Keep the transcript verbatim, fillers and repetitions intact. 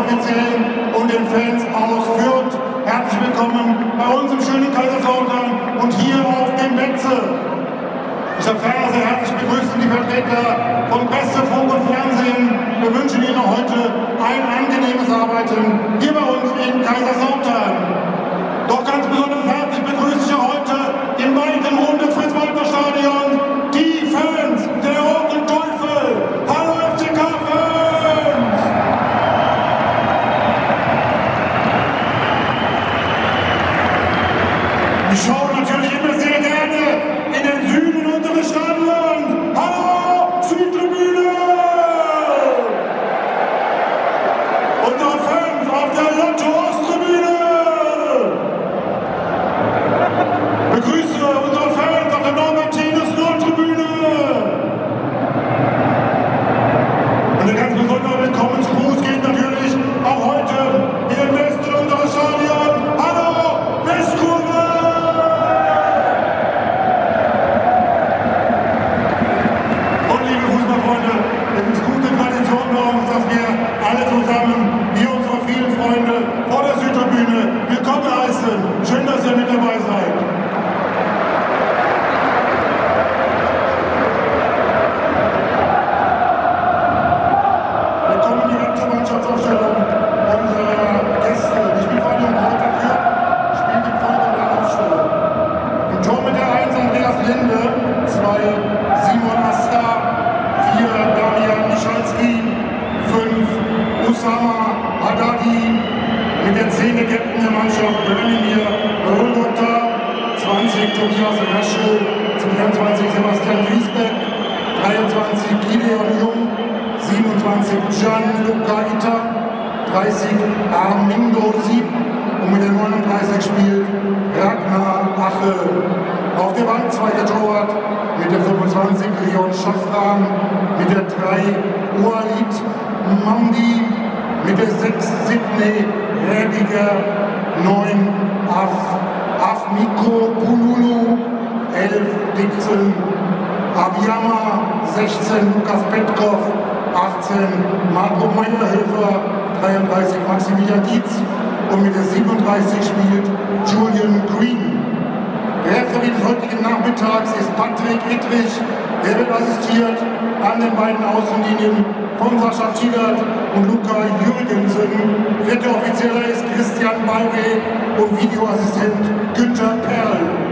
Offiziellen und den Fans aus Fürth. Herzlich willkommen bei uns im schönen Kaiserslautern und hier auf dem Betze. Ich erfahre sehr herzlich begrüßen die Vertreter von Presse, Funk und Fernsehen. Wir wünschen Ihnen heute ein angenehmes Arbeiten hier bei uns in Kaiserslautern. Doch ganz besonders herzlich begrüße ich heute im weiten Raum des Fritz-Walter-Stadions die Fans der Roten Teufel. Hallo F C K-Fans! Ich schaue natürlich immer sehr gerne in den Süden unseres Stadions. Hallo Südtribüne! Unsere Fans auf der Lotto-Osttribüne! Begrüße unsere Fans auf der Norbertinus-Nordtribüne! Und ein ganz besonderer Willkommensgruß geht natürlich auch heute in den Westen unseres Stadions. Hallo Westkurve! Und liebe Fußballfreunde, es ist gute Tradition bei uns, dass wir alle zusammen hier unsere vielen Freunde vor der Südtribüne willkommen heißen. Schön, dass ihr mit dabei seid. Mit der Szene-Captain der Mannschaft Branimir Roldotta, zwanzig Tobias Raschel, zweiundzwanzig Sebastian Griesbeck, dreiundzwanzig Gideon Jung, siebenundzwanzig Gianluca Itta, dreißig Armindo Sieb und mit der neununddreißig spielt Ragnar Ache. Auf der Bank zweiter Torwart mit der fünfundzwanzig Leon Schafran, mit der drei Walid Mamdi, mit der sechs Sydney Rediger, neun Af, Afmiko Pululu, elf Dixon Abiyama, sechzehn Lukas Petkov, achtzehn Marco Meyerhöfer, dreiunddreißig Maximilian Dietz und mit der siebenunddreißig spielt Julian Green. Der Referee des heutigen Nachmittags ist Patrick Ittrich. Er wird assistiert an den beiden Außenlinien von Sascha Thielert und Luca Jürgensen. Vierter Offizieller ist Christian Balwe und Videoassistent Günther Perl.